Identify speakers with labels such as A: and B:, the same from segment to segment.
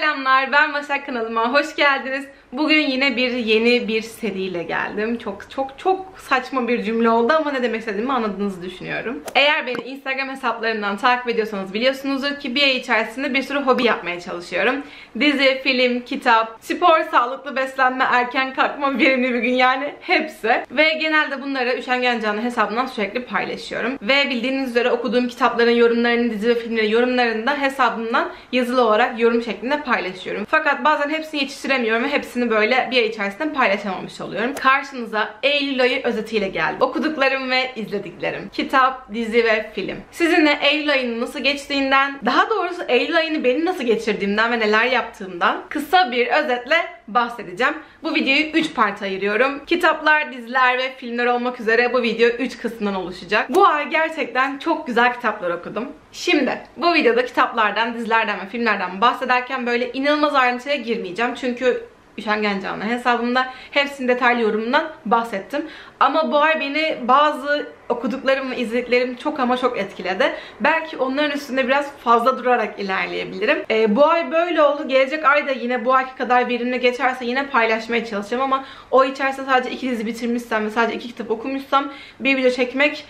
A: Selamlar, ben Başak, kanalıma hoş geldiniz. Bugün yine yeni bir seriyle geldim. Çok saçma bir cümle oldu ama ne demek istediğimi anladığınızı düşünüyorum. Eğer beni Instagram hesaplarından takip ediyorsanız biliyorsunuzdur ki bir ay içerisinde bir sürü hobi yapmaya çalışıyorum. Dizi, film, kitap, spor, sağlıklı beslenme, erken kalkma, verimli bir gün, yani hepsi. Ve genelde bunları Üşengen Canlı hesabından sürekli paylaşıyorum. Ve bildiğiniz üzere okuduğum kitapların yorumlarını, dizi ve filmlerin yorumlarını da hesabımdan yazılı olarak yorum şeklinde paylaşıyorum. Fakat bazen hepsini yetiştiremiyorum ve hepsini böyle bir ay içerisinde paylaşamamış oluyorum. Karşınıza Eylül ayı özetiyle geldim. Okuduklarım ve izlediklerim. Kitap, dizi ve film. Sizinle Eylül ayının nasıl geçtiğinden, daha doğrusu Eylül ayını benim nasıl geçirdiğimden ve neler yaptığımdan kısa bir özetle bahsedeceğim. Bu videoyu 3 parça ayırıyorum. Kitaplar, diziler ve filmler olmak üzere bu video 3 kısımdan oluşacak. Bu ay gerçekten çok güzel kitaplar okudum. Şimdi bu videoda kitaplardan, dizilerden ve filmlerden bahsederken böyle inanılmaz ayrıntıya girmeyeceğim. Çünkü Üşengen Canlı hesabımda hepsinin detaylı yorumundan bahsettim. Ama bu ay beni bazı okuduklarım ve izlediklerim çok ama çok etkiledi. Belki onların üstünde biraz fazla durarak ilerleyebilirim. Bu ay böyle oldu. Gelecek ay da yine bu ayki kadar verimli geçerse yine paylaşmaya çalışacağım ama o içerisinde sadece 2 dizi bitirmişsem ve sadece 2 kitap okumuşsam bir video çekmek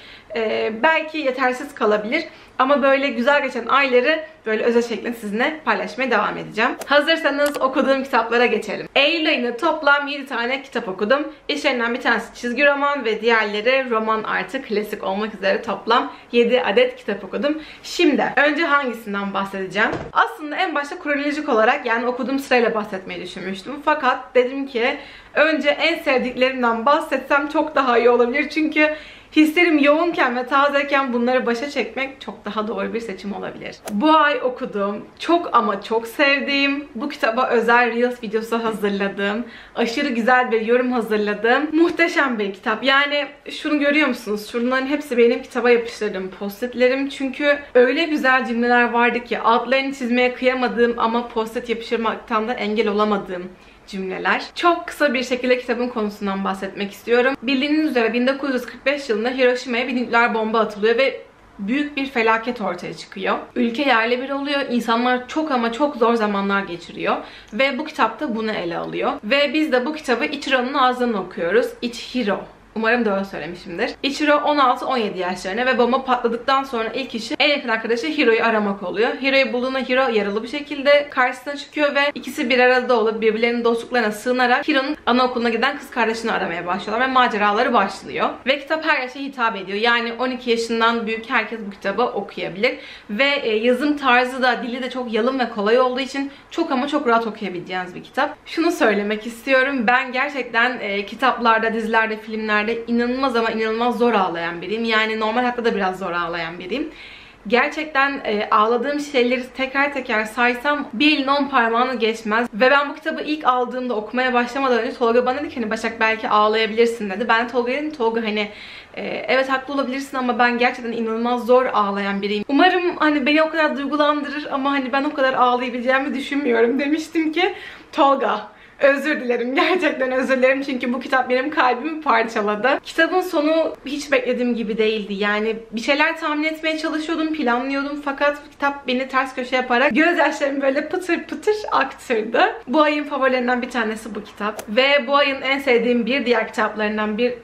A: belki yetersiz kalabilir. Ama böyle güzel geçen ayları böyle özel şeklinde sizinle paylaşmaya devam edeceğim. Hazırsanız okuduğum kitaplara geçelim. Eylül ayında toplam 7 tane kitap okudum. İçlerinden bir tanesi çizgi roman ve diğerleri roman artı klasik olmak üzere toplam 7 adet kitap okudum. Şimdi önce hangisinden bahsedeceğim? Aslında en başta kronolojik olarak, yani okuduğum sırayla bahsetmeyi düşünmüştüm. Fakat dedim ki önce en sevdiklerimden bahsetsem çok daha iyi olabilir. Çünkü hislerim yoğunken ve tazeyken bunları başa çekmek çok daha doğru bir seçim olabilir. Bu ay okuduğum, çok ama çok sevdiğim, bu kitaba özel Reels videosu hazırladığım, aşırı güzel bir yorum hazırladığım muhteşem bir kitap. Yani şunu görüyor musunuz? Şunların hepsi benim kitaba yapıştırdığım post-itlerim. Çünkü öyle güzel cümleler vardı ki altlarını çizmeye kıyamadığım ama post-it yapıştırmaktan da engel olamadığım cümleler. Çok kısa bir şekilde kitabın konusundan bahsetmek istiyorum. Bildiğiniz üzere 1945 yılında Hiroşima'ya bir nükleer bomba atılıyor ve büyük bir felaket ortaya çıkıyor. Ülke yerle bir oluyor. İnsanlar çok ama çok zor zamanlar geçiriyor. Ve bu kitapta bunu ele alıyor. Ve biz de bu kitabı Ichiro'nun ağzından okuyoruz. Ichiro. Umarım doğru söylemişimdir. Ichiro 16-17 yaşlarında ve bomba patladıktan sonra ilk işi en yakın arkadaşı Hiro'yu aramak oluyor. Hiro'yu bulduğunda Hiro yaralı bir şekilde karşısına çıkıyor ve ikisi bir arada olup birbirlerinin dostluklarına sığınarak Hiro'nun anaokuluna giden kız kardeşini aramaya başlıyorlar ve maceraları başlıyor. Ve kitap her yaşa hitap ediyor. Yani 12 yaşından büyük herkes bu kitabı okuyabilir. Ve yazım tarzı da, dili de çok yalın ve kolay olduğu için çok ama çok rahat okuyabileceğiniz bir kitap. Şunu söylemek istiyorum. Ben gerçekten kitaplarda, dizilerde, filmlerde inanılmaz ama inanılmaz zor ağlayan biriyim. Yani normal hayatta da biraz zor ağlayan biriyim. Gerçekten ağladığım şeyleri teker teker saysam bir elin 10 parmağını geçmez. Ve ben bu kitabı ilk aldığımda, okumaya başlamadan önce Tolga bana dedi ki hani Başak belki ağlayabilirsin dedi. Ben Tolga'ya dedim, Tolga hani evet haklı olabilirsin ama ben gerçekten inanılmaz zor ağlayan biriyim. Umarım hani beni o kadar duygulandırır ama hani ben o kadar ağlayabileceğimi düşünmüyorum demiştim ki Tolga, özür dilerim. Gerçekten özür dilerim. Çünkü bu kitap benim kalbimi parçaladı. Kitabın sonu hiç beklediğim gibi değildi. Yani bir şeyler tahmin etmeye çalışıyordum, planlıyordum. Fakat kitap beni ters köşe yaparak gözyaşlarımı böyle pıtır pıtır aktırdı. Bu ayın favorilerinden bir tanesi bu kitap. Ve bu ayın en sevdiğim bir diğer kitaplarından bir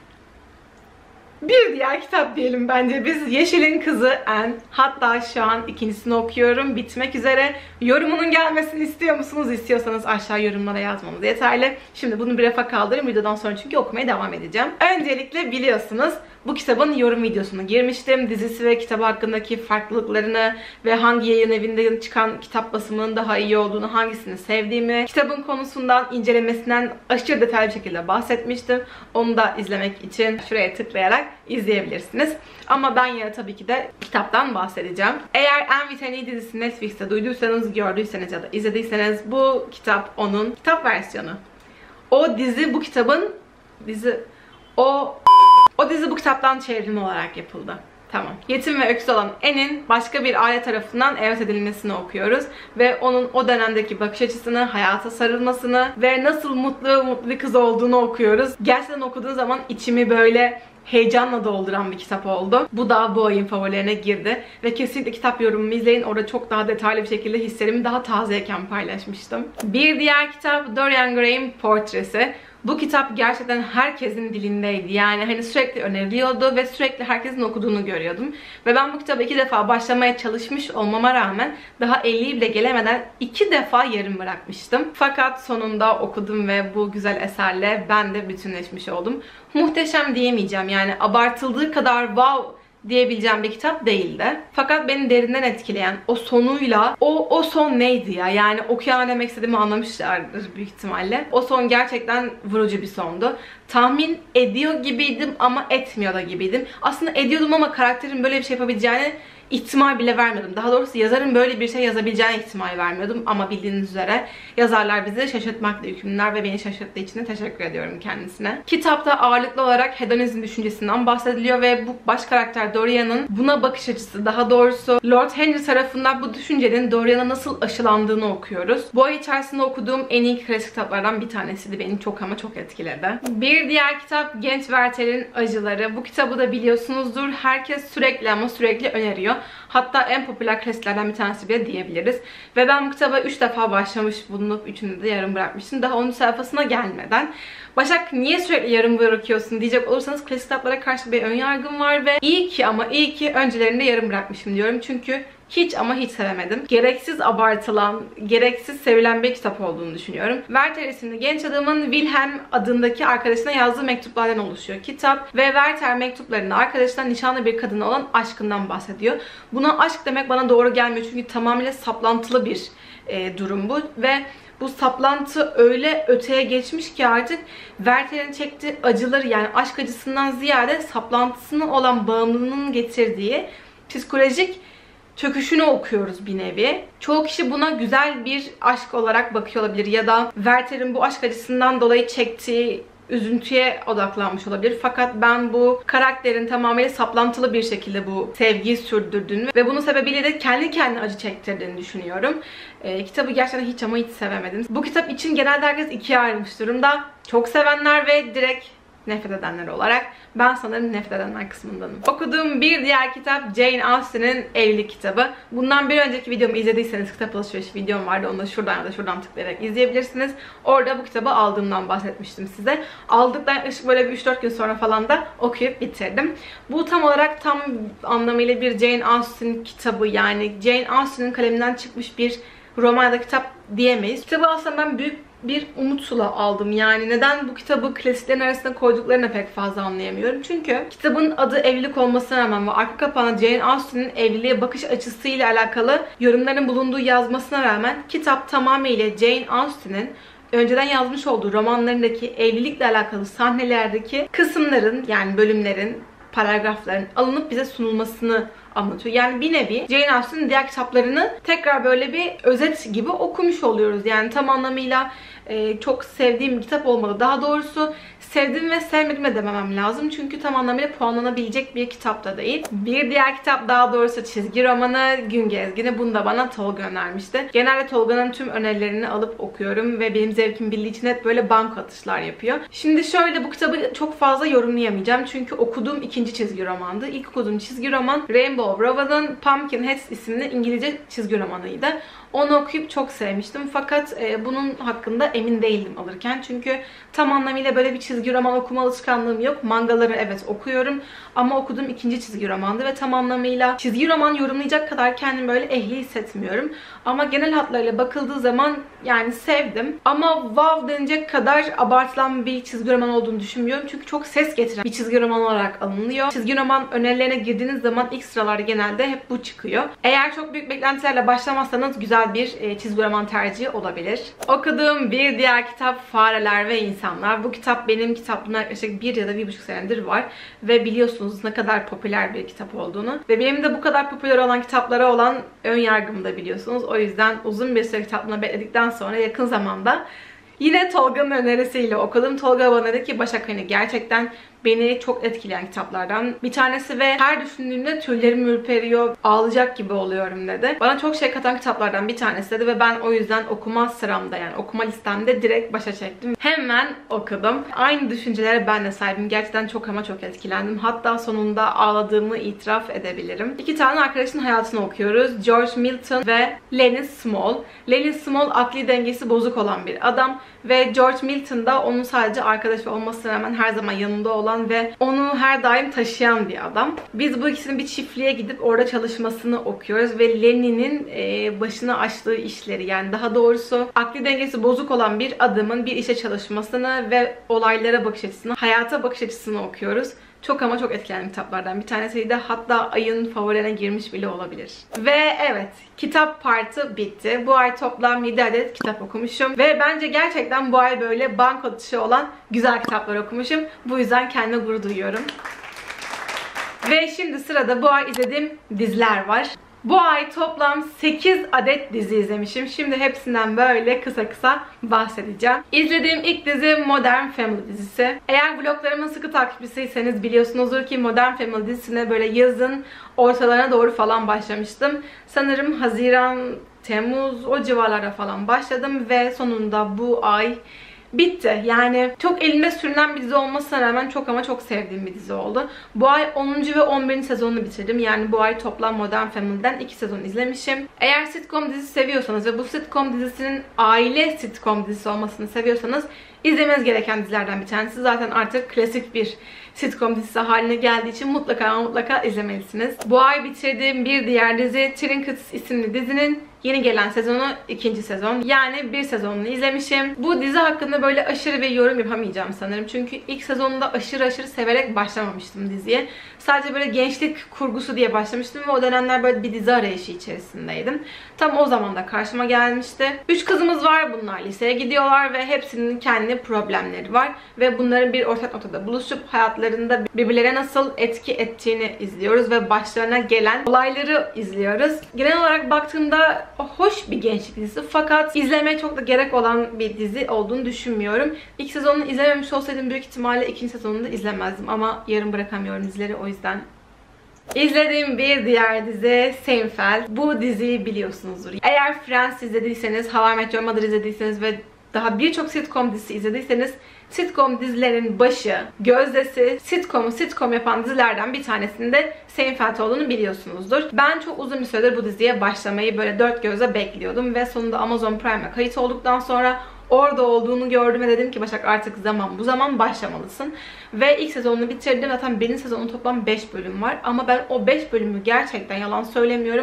A: diğer kitap diyelim bence biz. Yeşil'in Kızı Anne. Hatta şu an ikincisini okuyorum. Bitmek üzere. Yorumunun gelmesini istiyor musunuz? İstiyorsanız aşağı yorumlara yazmanız yeterli. Şimdi bunu bir rafa kaldırayım videodan sonra çünkü okumaya devam edeceğim. Öncelikle biliyorsunuz bu kitabın yorum videosuna girmiştim. Dizisi ve kitabı hakkındaki farklılıklarını ve hangi yayın evinde çıkan kitap basımının daha iyi olduğunu, hangisini sevdiğimi, kitabın konusundan, incelemesinden aşırı detaylı bir şekilde bahsetmiştim. Onu da izlemek için şuraya tıklayarak izleyebilirsiniz. Ama ben yine tabii ki de kitaptan bahsedeceğim. Eğer En Vitani dizisi Netflix'te duyduysanız, gördüyseniz ya da izlediyseniz bu kitap onun kitap versiyonu. O dizi bu kitabın O dizi bu kitaptan çevrim olarak yapıldı. Tamam. Yetim ve öksüz olan Anne'in başka bir aile tarafından evlat edilmesini okuyoruz. Ve onun o dönemdeki bakış açısını, hayata sarılmasını ve nasıl mutlu bir kız olduğunu okuyoruz. Gerçekten okuduğun zaman içimi böyle heyecanla dolduran bir kitap oldu. Bu da bu ayın favorilerine girdi. Ve kesinlikle kitap yorumumu izleyin. Orada çok daha detaylı bir şekilde hislerimi daha tazeyken paylaşmıştım. Bir diğer kitap Dorian Gray'in Portresi. Bu kitap gerçekten herkesin dilindeydi. Yani hani sürekli öneriliyordu ve sürekli herkesin okuduğunu görüyordum. Ve ben bu kitaba 2 defa başlamaya çalışmış olmama rağmen daha 50'yi bile gelemeden 2 defa yarım bırakmıştım. Fakat sonunda okudum ve bu güzel eserle ben de bütünleşmiş oldum. Muhteşem diyemeyeceğim, yani abartıldığı kadar wow diyebileceğim bir kitap değildi. Fakat beni derinden etkileyen o sonuyla, o son neydi ya? Yani okuyan demek istediğimi anlamışlardır büyük ihtimalle. O son gerçekten vurucu bir sondu. Tahmin ediyor gibiydim ama etmiyor da gibiydim. Aslında ediyordum ama karakterin böyle bir şey yapabileceğini ihtimal bile vermiyordum. Daha doğrusu yazarın böyle bir şey yazabileceğine ihtimal vermiyordum. Ama bildiğiniz üzere yazarlar bizi şaşırtmakla yükümlüler ve beni şaşırttığı için de teşekkür ediyorum kendisine. Kitapta ağırlıklı olarak hedonizm düşüncesinden bahsediliyor ve bu baş karakter Dorian'ın buna bakış açısı, daha doğrusu Lord Henry tarafından bu düşüncenin Dorian'a nasıl aşılandığını okuyoruz. Bu ay içerisinde okuduğum en iyi klasik kitaplardan bir tanesiydi. Beni çok ama çok etkiledi. Bir diğer kitap Genç Werther'in Acıları. Bu kitabı da biliyorsunuzdur. Herkes sürekli ama sürekli öneriyor. Hatta en popüler klasiklerden bir tanesi bile diyebiliriz. Ve ben bu kitaba 3 defa başlamış bulunup 3'ünü de yarım bırakmıştım. Daha 10. sayfasına gelmeden. Başak niye sürekli yarım bırakıyorsun diyecek olursanız klasik kitaplara karşı bir önyargım var ve iyi ki ama iyi ki öncelerinde yarım bırakmışım diyorum. Çünkü hiç ama hiç sevemedim. Gereksiz abartılan, gereksiz sevilen bir kitap olduğunu düşünüyorum. Werther isimli genç adamın Wilhelm adındaki arkadaşına yazdığı mektuplardan oluşuyor kitap. Ve Werther mektuplarında arkadaşına nişanlı bir kadına olan aşkından bahsediyor. Buna aşk demek bana doğru gelmiyor çünkü tamamıyla saplantılı bir durum bu. Ve bu saplantı öyle öteye geçmiş ki artık Werther'in çektiği acıları, yani aşk acısından ziyade saplantısına olan bağımlılığının getirdiği psikolojik çöküşünü okuyoruz bir nevi. Çoğu kişi buna güzel bir aşk olarak bakıyor olabilir ya da Werther'in bu aşk acısından dolayı çektiği üzüntüye odaklanmış olabilir. Fakat ben bu karakterin tamamıyla saplantılı bir şekilde bu sevgiyi sürdürdüğünü ve bunun sebebiyle de kendi kendine acı çektirdiğini düşünüyorum. Kitabı gerçekten hiç ama hiç sevemedim. Bu kitap için genelde herkes ikiye ayrılmış durumda. Çok sevenler ve direkt nefret edenler olarak. Ben sanırım nefret edenler kısmındanım. Okuduğum bir diğer kitap Jane Austen'in Evlilik kitabı. Bundan bir önceki videomu izlediyseniz kitap alışverişi videom vardı. Onu da şuradan ya da şuradan tıklayarak izleyebilirsiniz. Orada bu kitabı aldığımdan bahsetmiştim size. Aldıktan yaklaşık böyle bir 3-4 gün sonra falan da okuyup bitirdim. Bu tam olarak tam anlamıyla bir Jane Austen kitabı. Yani Jane Austen'in kaleminden çıkmış bir roman ya da kitap diyemeyiz. Kitabı aslında ben büyük bir umutla aldım. Yani neden bu kitabı klasiklerin arasında koyduklarını pek fazla anlayamıyorum. Çünkü kitabın adı evlilik olmasına rağmen ve arka kapağına Jane Austen'in evliliğe bakış açısıyla alakalı yorumların bulunduğu yazmasına rağmen kitap tamamıyla Jane Austen'in önceden yazmış olduğu romanlarındaki evlilikle alakalı sahnelerdeki kısımların, yani bölümlerin, paragrafların alınıp bize sunulmasını anlatıyor. Yani bir nevi Jane Austen'in diğer kitaplarını tekrar böyle bir özet gibi okumuş oluyoruz. Yani tam anlamıyla çok sevdiğim bir kitap olmalı. Daha doğrusu sevdim ve sevmedim de dememem lazım. Çünkü tam anlamıyla puanlanabilecek bir kitap da değil. Bir diğer kitap, daha doğrusu çizgi romanı Gün Gezgini. Bunu da bana Tolga önermişti. Genelde Tolga'nın tüm önerilerini alıp okuyorum ve benim zevkim bildiği için hep böyle banko atışlar yapıyor. Şimdi şöyle, bu kitabı çok fazla yorumlayamayacağım. Çünkü okuduğum ikinci çizgi romandı. İlk okuduğum çizgi roman Rainbow Rowell'ın Pumpkinhead isimli İngilizce çizgi romanıydı. Onu okuyup çok sevmiştim. Fakat bunun hakkında emin değildim alırken. Çünkü tam anlamıyla böyle bir çizgi roman okuma alışkanlığım yok. Mangaları evet okuyorum. Ama okuduğum ikinci çizgi romandı ve tam anlamıyla çizgi roman yorumlayacak kadar kendimi böyle ehli hissetmiyorum. Ama genel hatlarıyla bakıldığı zaman yani sevdim. Ama wow denecek kadar abartılan bir çizgi roman olduğunu düşünmüyorum. Çünkü çok ses getiren bir çizgi roman olarak alınıyor. Çizgi roman önerilerine girdiğiniz zaman ilk sıralarda genelde hep bu çıkıyor. Eğer çok büyük beklentilerle başlamazsanız güzel bir çizgi roman tercihi olabilir. Okuduğum bir diğer kitap Fareler ve İnsanlar. Bu kitap benim kitaplığımda yaklaşık 1 ya da 1,5 senedir var. Ve biliyorsunuz ne kadar popüler bir kitap olduğunu. Ve benim de bu kadar popüler olan kitaplara olan ön yargımı da biliyorsunuz. O yüzden uzun bir süre kitaplığına bekledikten sonra yakın zamanda yine Tolga'nın önerisiyle okudum. Tolga bana dedi ki Başak, hani gerçekten beni çok etkileyen kitaplardan bir tanesi ve her düşündüğümde tüylerim ürperiyor, ağlayacak gibi oluyorum dedi. Bana çok şey katan kitaplardan bir tanesi dedi ve ben o yüzden okuma sıramda, yani okuma listemde direkt başa çektim. Hemen okudum. Aynı düşüncelere ben de sahibim. Gerçekten çok ama çok etkilendim. Hatta sonunda ağladığımı itiraf edebilirim. İki tane arkadaşın hayatını okuyoruz. George Milton ve Lenny Small. Lenny Small akli dengesi bozuk olan bir adam ve George Milton da onun sadece arkadaşı olmasına rağmen her zaman yanında olan ve onu her daim taşıyan bir adam. Biz bu ikisinin bir çiftliğe gidip orada çalışmasını okuyoruz ve Lenny'nin başına açtığı işleri, yani daha doğrusu akli dengesi bozuk olan bir adamın bir işe çalışmasını ve olaylara bakış açısını, hayata bakış açısını okuyoruz. Çok ama çok etkileyen kitaplardan bir tanesiydi. Hatta ayın favorilerine girmiş bile olabilir. Ve evet, kitap partı bitti. Bu ay toplam 7 adet kitap okumuşum. Ve bence gerçekten bu ay böyle banko dışı olan güzel kitaplar okumuşum. Bu yüzden kendime gurur duyuyorum. Ve şimdi sırada bu ay izlediğim diziler var. Bu ay toplam 8 adet dizi izlemişim. Şimdi hepsinden böyle kısa kısa bahsedeceğim. İzlediğim ilk dizi Modern Family dizisi. Eğer vloglarımın sıkı takipçisiyseniz biliyorsunuzdur ki Modern Family dizisine böyle yazın ortalarına doğru falan başlamıştım. Sanırım Haziran, Temmuz o civarlara falan başladım ve sonunda bu ay bitti. Yani çok elimde sürünen bir dizi olmasına rağmen çok ama çok sevdiğim bir dizi oldu. Bu ay 10. ve 11. sezonunu bitirdim. Yani bu ay toplam Modern Family'den 2 sezon izlemişim. Eğer sitcom dizisi seviyorsanız ve bu sitcom dizisinin aile sitcom dizisi olmasını seviyorsanız izlemeniz gereken dizilerden bir tanesi. Zaten artık klasik bir sitcom dizisi haline geldiği için mutlaka ama mutlaka izlemelisiniz. Bu ay bitirdiğim bir diğer dizi Trinkets isimli dizinin yeni gelen sezonu 2. sezon. Yani bir sezonunu izlemişim. Bu dizi hakkında böyle aşırı bir yorum yapamayacağım sanırım. Çünkü ilk sezonunda aşırı severek başlamamıştım diziye. Sadece böyle gençlik kurgusu diye başlamıştım ve o dönemler böyle bir dizi arayışı içerisindeydim. Tam o zaman da karşıma gelmişti. 3 kızımız var, bunlar liseye gidiyorlar ve hepsinin kendi problemleri var. Ve bunların bir ortak noktada buluşup hayatlarında birbirlerine nasıl etki ettiğini izliyoruz ve başlarına gelen olayları izliyoruz. Genel olarak baktığımda hoş bir gençlik dizisi fakat izlemeye çok da gerek olan bir dizi olduğunu düşünmüyorum. İlk sezonunu izlememiş olsaydım büyük ihtimalle 2. sezonunu da izlemezdim ama yarım bırakamıyorum dizileri, o yüzden. İzlediğim bir diğer dizi Seinfeld. Bu diziyi biliyorsunuzdur. Eğer Friends izlediyseniz, How I Met Your Mother izlediyseniz ve daha birçok sitcom dizisi izlediyseniz sitcom dizilerin başı, gözdesi, sitcom yapan dizilerden bir tanesinde Seinfeld olduğunu biliyorsunuzdur. Ben çok uzun bir süredir bu diziye başlamayı böyle dört gözle bekliyordum ve sonunda Amazon Prime'a kayıt olduktan sonra orada olduğunu gördüm ve dedim ki Başak artık bu zaman başlamalısın. Ve ilk sezonunu bitirdim. Zaten birinci sezonun toplam 5 bölüm var ama ben o 5 bölümü gerçekten yalan söylemiyorum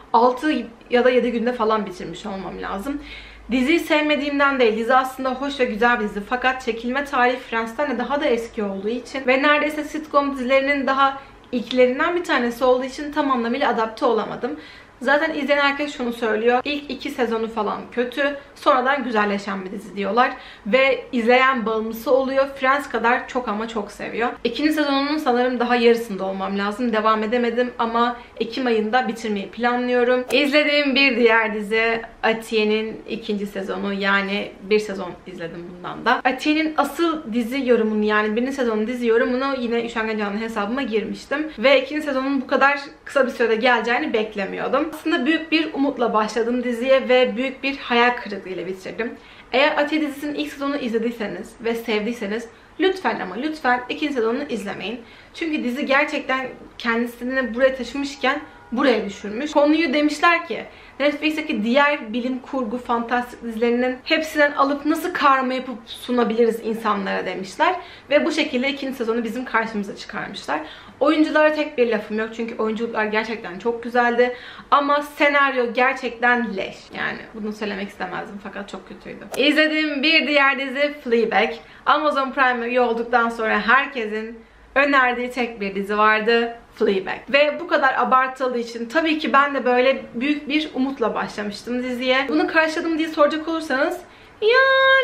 A: 6 ya da 7 günde falan bitirmiş olmam lazım. Diziyi sevmediğimden değil. Dizi aslında hoş ve güzel bir dizi. Fakat çekilme tarihi Friends'ten de daha da eski olduğu için ve neredeyse sitcom dizilerinin daha ilklerinden bir tanesi olduğu için tam anlamıyla adapte olamadım. Zaten izleyen herkes şunu söylüyor. İlk 2 sezonu falan kötü, sonradan güzelleşen bir dizi diyorlar. Ve izleyen bağımlısı oluyor. Friends kadar çok ama çok seviyor. 2. sezonunun sanırım daha yarısında olmam lazım. Devam edemedim ama Ekim ayında bitirmeyi planlıyorum. İzlediğim bir diğer dizi Atiye'nin 2. sezonu, yani bir sezon izledim bundan da. Atiye'nin asıl dizi yorumunu, yani 1. sezonun dizi yorumunu yine Üşengen Canlı hesabıma girmiştim. Ve 2. sezonun bu kadar kısa bir sürede geleceğini beklemiyordum. Aslında büyük bir umutla başladım diziye ve büyük bir hayal kırıklığıyla bitirdim. Eğer Atiye dizisinin ilk sezonunu izlediyseniz ve sevdiyseniz lütfen ama lütfen 2. sezonunu izlemeyin. Çünkü dizi gerçekten kendisini buraya taşımışken buraya düşürmüş. Konuyu demişler ki Netflix'teki diğer bilim kurgu fantastik dizilerinin hepsinden alıp nasıl karma yapıp sunabiliriz insanlara demişler. Ve bu şekilde 2. sezonu bizim karşımıza çıkarmışlar. Oyunculara tek bir lafım yok çünkü oyunculuklar gerçekten çok güzeldi. Ama senaryo gerçekten leş. Yani bunu söylemek istemezdim fakat çok kötüydü. İzlediğim bir diğer dizi Fleabag. Amazon Prime'a üye olduktan sonra herkesin önerdiği tek bir dizi vardı. Fleabag. Ve bu kadar abartıldığı için tabii ki ben de böyle büyük bir umutla başlamıştım diziye. Bunu karşıladım diye soracak olursanız yani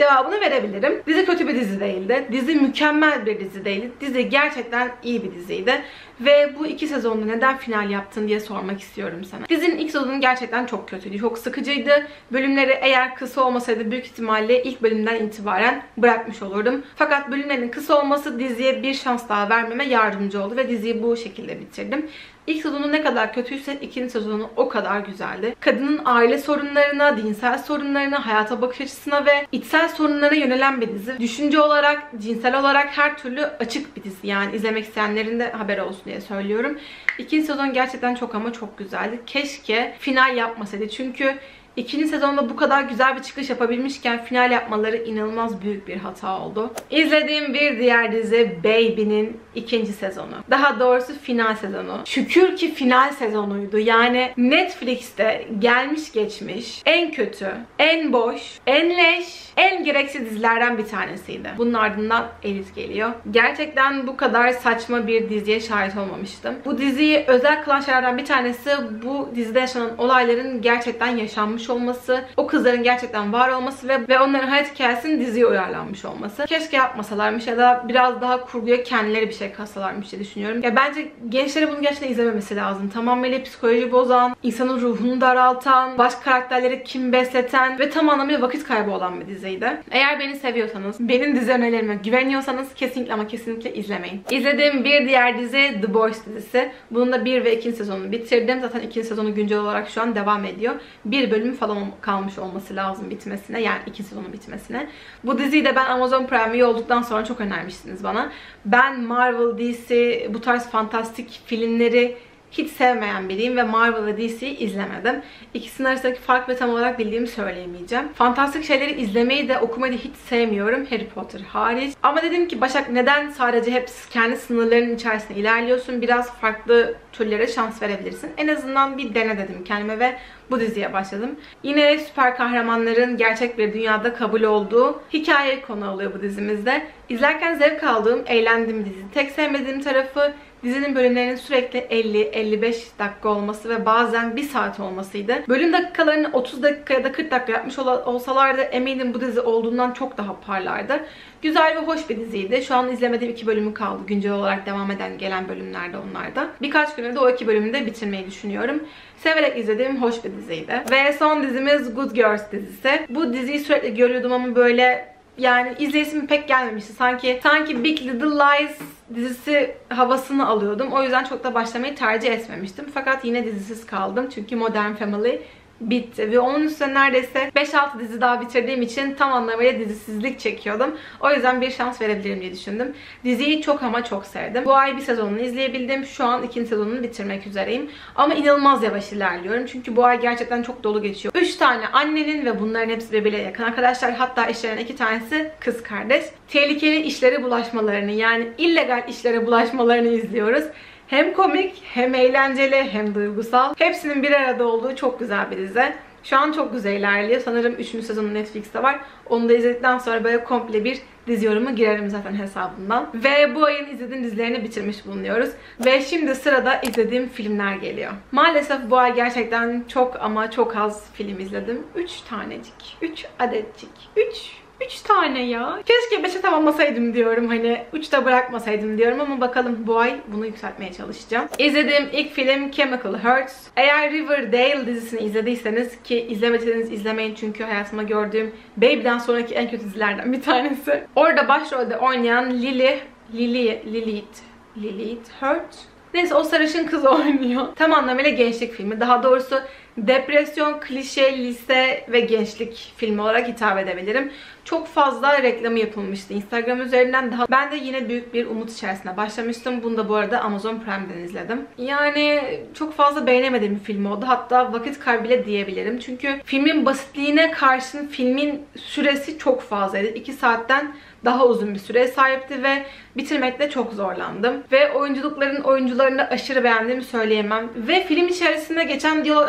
A: cevabını verebilirim. Dizi kötü bir dizi değildi. Dizi mükemmel bir dizi değildi. Dizi gerçekten iyi bir diziydi. Ve bu 2 sezonda neden final yaptın diye sormak istiyorum sana. Dizinin ilk sezonu gerçekten çok kötüydü. Çok sıkıcıydı. Bölümleri eğer kısa olmasaydı büyük ihtimalle ilk bölümden itibaren bırakmış olurdum. Fakat bölümlerin kısa olması diziye bir şans daha vermeme yardımcı oldu ve diziyi bu şekilde bitirdim. İlk sezonu ne kadar kötüyse ikinci sezonu o kadar güzeldi. Kadının aile sorunlarına, dinsel sorunlarına, hayata bakış açısına ve içsel sorunlara yönelen bir dizi. Düşünce olarak, cinsel olarak her türlü açık bir dizi. Yani izlemek isteyenlerin de haberi olsun diye söylüyorum. İkinci sezon gerçekten çok ama çok güzeldi. Keşke final yapmasaydı. Çünkü İkinci sezonda bu kadar güzel bir çıkış yapabilmişken final yapmaları inanılmaz büyük bir hata oldu. İzlediğim bir diğer dizi Baby'nin 2. sezonu. Daha doğrusu final sezonu. Şükür ki final sezonuydu. Yani Netflix'te gelmiş geçmiş en kötü, en boş, en leş, en gereksiz dizilerden bir tanesiydi. Bunun ardından Elite geliyor. Gerçekten bu kadar saçma bir diziye şahit olmamıştım. Bu diziyi özel kılan şeylerden bir tanesi bu dizide yaşanan olayların gerçekten yaşanmış olması, o kızların gerçekten var olması ve onların hayat hikayesinin diziye uyarlanmış olması. Keşke yapmasalarmış ya da biraz daha kurguya kendileri bir şey katsalarmış diye düşünüyorum. Ya bence gençlere bunu gerçekten izlememesi lazım. Tamamıyla psikoloji bozan, insanın ruhunu daraltan, baş karakterleri kim besleten ve tam anlamıyla vakit kaybı olan bir diziydi. Eğer beni seviyorsanız, benim dizi önerilerime güveniyorsanız kesinlikle ama kesinlikle izlemeyin. İzlediğim bir diğer dizi The Boys dizisi. Bunun da 1 ve 2. sezonunu bitirdim. Zaten 2. sezonu güncel olarak şu an devam ediyor. Bir bölüm falan kalmış olması lazım bitmesine. Yani 2 sezonun bitmesine. Bu diziyi de ben Amazon Prime üye olduktan sonra çok önermiştiniz bana. Ben Marvel, DC, bu tarz fantastik filmleri hiç sevmeyen biriyim ve Marvel ve DC'yi izlemedim. İkisinin arasındaki fark ve tam olarak bildiğimi söyleyemeyeceğim. Fantastik şeyleri izlemeyi de okumayı da hiç sevmiyorum. Harry Potter hariç. Ama dedim ki Başak neden sadece hep kendi sınırlarının içerisinde ilerliyorsun? Biraz farklı türlere şans verebilirsin. En azından bir dene dedim kendime ve bu diziye başladım. Yine süper kahramanların gerçek bir dünyada kabul olduğu hikaye konu alıyor bu dizimizde. İzlerken zevk aldığım, eğlendiğim dizi. Tek sevmediğim tarafı dizinin bölümlerinin sürekli 50-55 dakika olması ve bazen 1 saat olmasıydı. Bölüm dakikalarını 30 dakika ya da 40 dakika yapmış olsalardı eminim bu dizi olduğundan çok daha parlardı. Güzel ve hoş bir diziydi. Şu an izlemediğim 2 bölümü kaldı. Güncel olarak devam eden gelen bölümlerde onlarda. Birkaç günde de o 2 bölümü de bitirmeyi düşünüyorum. Severek izlediğim hoş bir diziydi. Ve son dizimiz Good Girls dizisi. Bu diziyi sürekli görüyordum ama böyle yani izleyesim pek gelmemişti. Sanki Big Little Lies dizisi havasını alıyordum. O yüzden çok da başlamayı tercih etmemiştim. Fakat yine dizisiz kaldım. Çünkü Modern Family bitti ve onun üstüne neredeyse 5-6 dizi daha bitirdiğim için tam anlamıyla dizisizlik çekiyordum. O yüzden bir şans verebilirim diye düşündüm. Diziyi çok ama çok sevdim. Bu ay bir sezonunu izleyebildim. Şu an 2. sezonunu bitirmek üzereyim. Ama inanılmaz yavaş ilerliyorum. Çünkü bu ay gerçekten çok dolu geçiyor. 3 tane annenin ve bunların hepsi birbirine yakın arkadaşlar. Hatta işlerinden 2 tanesi kız kardeş. Tehlikeli işlere bulaşmalarını yani illegal işlere bulaşmalarını izliyoruz. Hem komik, hem eğlenceli, hem duygusal. Hepsinin bir arada olduğu çok güzel bir dizi. Şu an çok güzel ilerliyor. Sanırım 3. sezonu Netflix'te var. Onu da izledikten sonra böyle komple bir dizi yorumu girerim zaten hesabından. Ve bu ayın izlediğim dizilerini bitirmiş bulunuyoruz. Ve şimdi sırada izlediğim filmler geliyor. Maalesef bu ay gerçekten çok ama çok az film izledim. 3 tanecik. 3 adetcik. 3 tane ya. Keşke 5'e tamamlasaydım diyorum. Hani 3'te bırakmasaydım diyorum ama bakalım bu ay bunu yükseltmeye çalışacağım. İzlediğim ilk film Chemical Hearts. Eğer Riverdale dizisini izlediyseniz ki izlemediyseniz izlemeyin çünkü hayatımda gördüğüm Baby'den sonraki en kötü dizilerden bir tanesi. Orada başrolde oynayan Lilith Hurt. Neyse o sarışın kız oynuyor. Tam anlamıyla gençlik filmi. Daha doğrusu depresyon, klişe, lise ve gençlik filmi olarak hitap edebilirim. Çok fazla reklamı yapılmıştı Instagram üzerinden. Ben de yine büyük bir umut içerisinde başlamıştım. Bunu da bu arada Amazon Prime'den izledim. Yani çok fazla beğenemediğim bir film oldu. Hatta vakit kaybı bile diyebilirim. Çünkü filmin basitliğine karşın filmin süresi çok fazlaydı. 2 saatten daha uzun bir süreye sahipti ve bitirmekte çok zorlandım. Ve oyuncularını aşırı beğendiğimi söyleyemem. Ve film içerisinde geçen diyaloglar çok fazla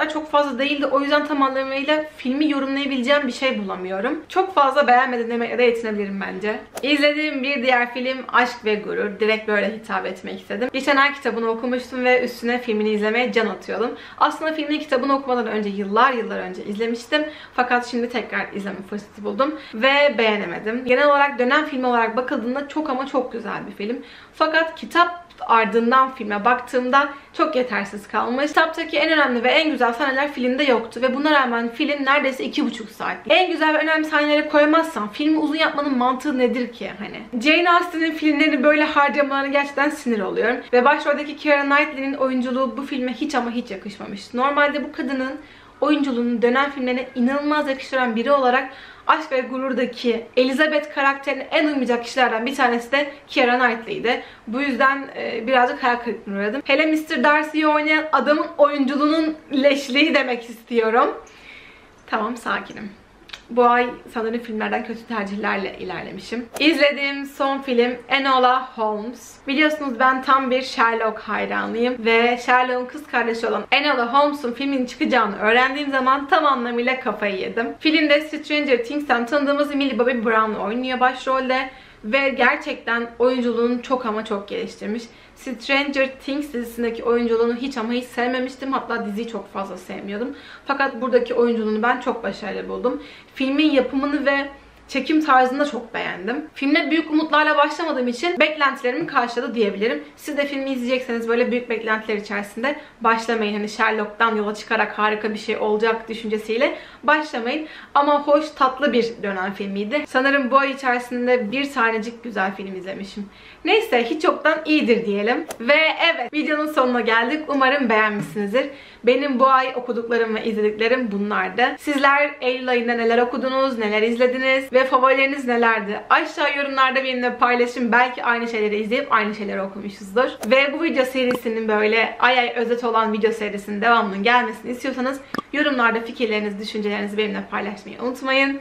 A: fazla değildi. O yüzden tam anlamıyla filmi yorumlayabileceğim bir şey bulamıyorum. Çok fazla beğenmedim demeye de yetinebilirim bence. İzlediğim bir diğer film Aşk ve Gurur. Direkt böyle hitap etmek istedim. Geçen ay kitabını okumuştum ve üstüne filmini izlemeye can atıyordum. Aslında filmin kitabını okumadan önce yıllar önce izlemiştim. Fakat şimdi tekrar izleme fırsatı buldum ve beğenemedim. Genel olarak dönem filmi olarak bakıldığında çok ama çok güzel bir film. Fakat kitap ardından filme baktığımda çok yetersiz kalmış. Kitaptaki en önemli ve en güzel sahneler filmde yoktu ve buna rağmen film neredeyse 2,5 saat. En güzel ve önemli sahneleri koymazsan filmi uzun yapmanın mantığı nedir ki hani? Jane Austen'in filmlerini böyle harcamalarına gerçekten sinir oluyorum ve başroldeki Keira Knightley'nin oyunculuğu bu filme hiç ama hiç yakışmamış. Normalde bu kadının oyunculuğunu dönem filmlerine inanılmaz yakıştıran biri olarak Aşk ve Gurur'daki Elizabeth karakterine en uymayacak kişilerden bir tanesi de Keira Knightley'di. Bu yüzden birazcık hayal kırıklığına uğradım. Hele Mr. Darcy'yi oynayan adamın oyunculuğunun leşliği demek istiyorum. Tamam, sakinim. Bu ay sanırım filmlerden kötü tercihlerle ilerlemişim. İzlediğim son film Enola Holmes. Biliyorsunuz ben tam bir Sherlock hayranıyım ve Sherlock'un kız kardeşi olan Enola Holmes'un filminin çıkacağını öğrendiğim zaman tam anlamıyla kafayı yedim. Filmde Stranger Things'ten tanıdığımız Millie Bobby Brown oynuyor başrolde ve gerçekten oyunculuğunu çok ama çok geliştirmiş. Stranger Things dizisindeki oyunculuğunu hiç ama hiç sevmemiştim. Hatta diziyi çok fazla sevmiyordum. Fakat buradaki oyunculuğunu ben çok başarılı buldum. Filmin yapımını ve çekim tarzını da çok beğendim. Filme büyük umutlarla başlamadığım için beklentilerimi karşıladı diyebilirim. Siz de filmi izleyecekseniz böyle büyük beklentiler içerisinde başlamayın. Hani Sherlock'tan yola çıkarak harika bir şey olacak düşüncesiyle başlamayın. Ama hoş, tatlı bir dönem filmiydi. Sanırım bu ay içerisinde bir tanecik güzel film izlemişim. Neyse, hiç yoktan iyidir diyelim. Ve evet, videonun sonuna geldik. Umarım beğenmişsinizdir. Benim bu ay okuduklarım ve izlediklerim bunlardı. Sizler Eylül ayında neler okudunuz, neler izlediniz ve favorileriniz nelerdi? Aşağı yorumlarda benimle paylaşın. Belki aynı şeyleri izleyip aynı şeyleri okumuşuzdur. Ve bu video serisinin böyle ay özet olan video serisinin devamının gelmesini istiyorsanız yorumlarda fikirlerinizi, düşüncelerinizi benimle paylaşmayı unutmayın.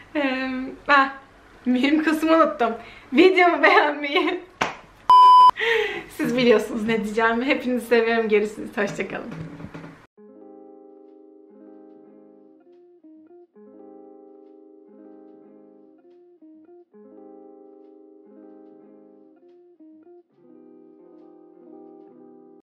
A: Mühim kısmı unuttum. Videomu beğenmeyi. Siz biliyorsunuz ne diyeceğimi. Hepinizi seviyorum. Görüşürüz. Hoşçakalın.